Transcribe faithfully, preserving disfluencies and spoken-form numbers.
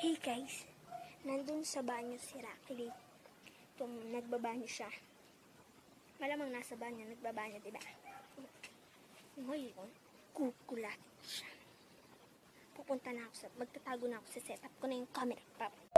Hey guys, nandun sa banyo si Rocky. Itong nagbabanyo siya. Malamang nasa banyo, nagbabanyo, diba? Ngayon, kukulat siya. Pupunta na ako sa, magtatago na ako sa setup ko na yung camera. Papa.